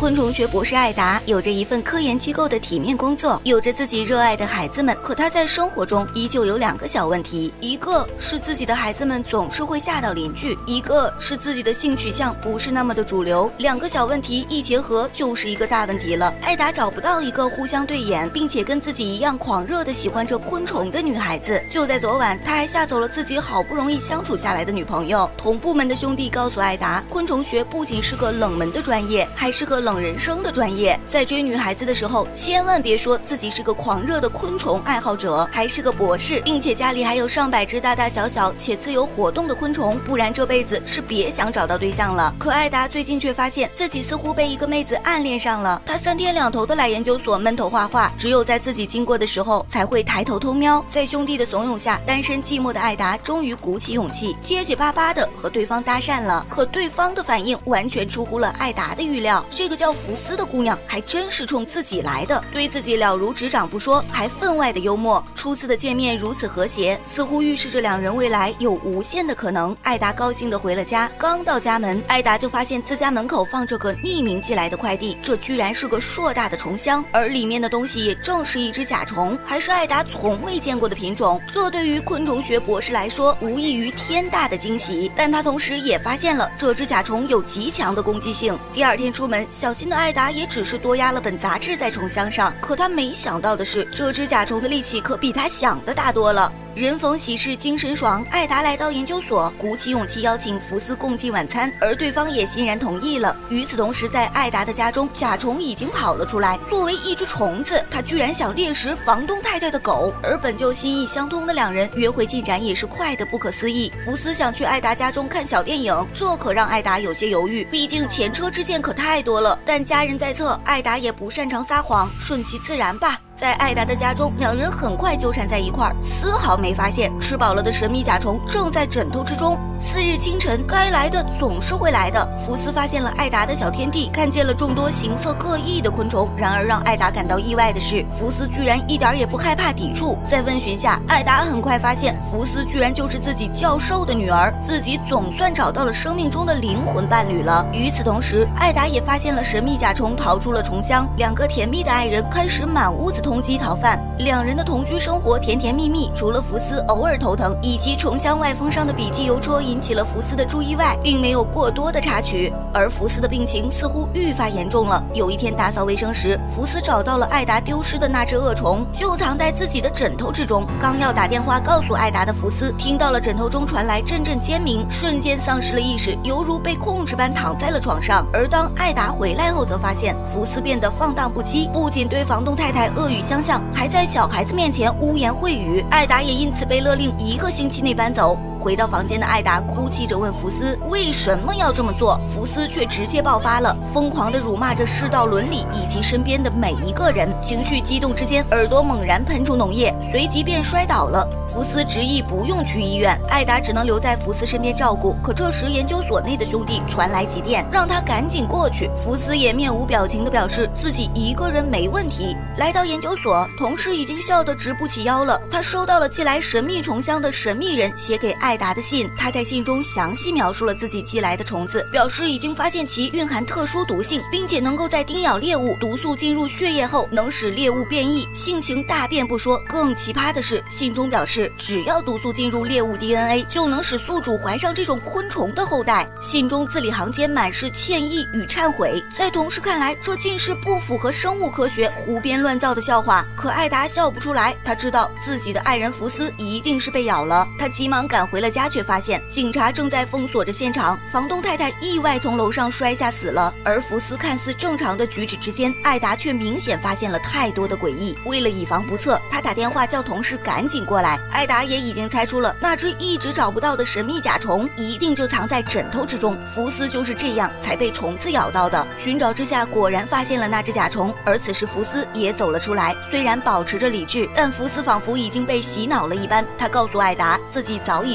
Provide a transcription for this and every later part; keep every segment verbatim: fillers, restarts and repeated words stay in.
昆虫学博士艾达有着一份科研机构的体面工作，有着自己热爱的孩子们，可他在生活中依旧有两个小问题，一个是自己的孩子们总是会吓到邻居，一个是自己的性取向不是那么的主流。两个小问题一结合就是一个大问题了。艾达找不到一个互相对眼并且跟自己一样狂热的喜欢着昆虫的女孩子。就在昨晚，他还吓走了自己好不容易相处下来的女朋友。同部门的兄弟告诉艾达，昆虫学不仅是个冷门的专业，还是个冷人生的专业。在追女孩子的时候，千万别说自己是个狂热的昆虫爱好者，还是个博士，并且家里还有上百只大大小小且自由活动的昆虫，不然这辈子是别想找到对象了。可艾达最近却发现自己似乎被一个妹子暗恋上了。他三天两头的来研究所闷头画画，只有在自己经过的时候才会抬头偷瞄。在兄弟的怂恿下，单身寂寞的艾达终于鼓起勇气，结结巴巴的和对方搭讪了。可对方的反应完全出乎了艾达的预料，这个叫福斯的姑娘还真是冲自己来的，对自己了如指掌不说，还分外的幽默。初次的见面如此和谐，似乎预示着两人未来有无限的可能。艾达高兴地回了家，刚到家门，艾达就发现自家门口放着个匿名寄来的快递，这居然是个硕大的虫箱，而里面的东西也正是一只甲虫，还是艾达从未见过的品种。这对于昆虫学博士来说无异于天大的惊喜，但他同时也发现了这只甲虫有极强的攻击性。第二天出门，小心的艾达也只是多压了本杂志在虫箱上，可他没想到的是，这只甲虫的力气可比他想的大多了。人逢喜事精神爽，艾达来到研究所，鼓起勇气邀请福斯共进晚餐，而对方也欣然同意了。与此同时，在艾达的家中，甲虫已经跑了出来。作为一只虫子，它居然想猎食房东太太的狗，而本就心意相通的两人，约会进展也是快得不可思议。福斯想去艾达家中看小电影，这可让艾达有些犹豫，毕竟前车之鉴可太多了。但家人在侧，艾达也不擅长撒谎，顺其自然吧。在艾达的家中，两人很快纠缠在一块儿，丝毫没发现吃饱了的神秘甲虫正在枕头之中。次日清晨，该来的总是会来的。福斯发现了艾达的小天地，看见了众多形色各异的昆虫。然而让艾达感到意外的是，福斯居然一点也不害怕抵触。在问询下，艾达很快发现福斯居然就是自己教授的女儿，自己总算找到了生命中的灵魂伴侣了。与此同时，艾达也发现了神秘甲虫逃出了虫箱，两个甜蜜的爱人开始满屋子通缉逃犯。两人的同居生活甜甜蜜蜜，除了福斯偶尔头疼以及虫箱外封上的笔记邮戳引起了福斯的注意外，并没有过多的插曲。而福斯的病情似乎愈发严重了。有一天打扫卫生时，福斯找到了艾达丢失的那只恶虫，就藏在自己的枕头之中。刚要打电话告诉艾达的福斯，听到了枕头中传来阵阵尖鸣，瞬间丧失了意识，犹如被控制般躺在了床上。而当艾达回来后，则发现福斯变得放荡不羁，不仅对房东太太恶语相向，还在小孩子面前污言秽语。艾达也因此被勒令一个星期内搬走。回到房间的艾达哭泣着问福斯为什么要这么做，福斯却直接爆发了，疯狂地辱骂着世道伦理以及身边的每一个人。情绪激动之间，耳朵猛然喷出脓液，随即便摔倒了。福斯执意不用去医院，艾达只能留在福斯身边照顾。可这时研究所内的兄弟传来急电，让他赶紧过去。福斯也面无表情地表示自己一个人没问题。来到研究所，同事已经笑得直不起腰了。他收到了寄来神秘虫箱的神秘人写给艾达的信，他在信中详细描述了自己寄来的虫子，表示已经发现其蕴含特殊毒性，并且能够在叮咬猎物，毒素进入血液后能使猎物变异，性情大变不说，更奇葩的是，信中表示只要毒素进入猎物 D N A， 就能使宿主怀上这种昆虫的后代。信中字里行间满是歉意与忏悔，在同事看来，这竟是不符合生物科学、胡编乱造的笑话。可艾达笑不出来，他知道自己的爱人福斯一定是被咬了。他急忙赶回了家，却发现警察正在封锁着现场，房东太太意外从楼上摔下死了。而福斯看似正常的举止之间，艾达却明显发现了太多的诡异。为了以防不测，他打电话叫同事赶紧过来。艾达也已经猜出了那只一直找不到的神秘甲虫一定就藏在枕头之中，福斯就是这样才被虫子咬到的。寻找之下，果然发现了那只甲虫，而此时福斯也走了出来。虽然保持着理智，但福斯仿佛已经被洗脑了一般。他告诉艾达，自己早已知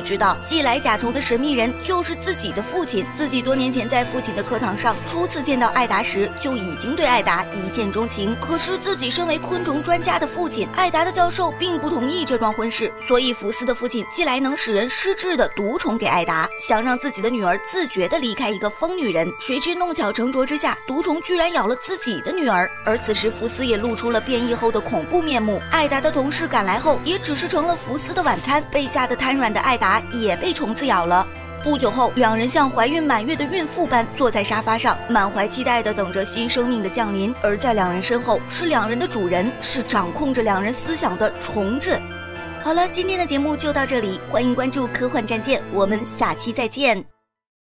知道，寄来甲虫的神秘人就是自己的父亲。自己多年前在父亲的课堂上初次见到艾达时，就已经对艾达一见钟情。可是自己身为昆虫专家的父亲，艾达的教授并不同意这桩婚事，所以福斯的父亲寄来能使人失智的毒虫给艾达，想让自己的女儿自觉地离开一个疯女人。谁知弄巧成拙之下，毒虫居然咬了自己的女儿。而此时福斯也露出了变异后的恐怖面目。艾达的同事赶来后，也只是成了福斯的晚餐。被吓得瘫软的艾达也被虫子咬了。不久后，两人像怀孕满月的孕妇般坐在沙发上，满怀期待地等着新生命的降临。而在两人身后，是两人的主人，是掌控着两人思想的虫子。好了，今天的节目就到这里，欢迎关注科幻战舰，我们下期再见。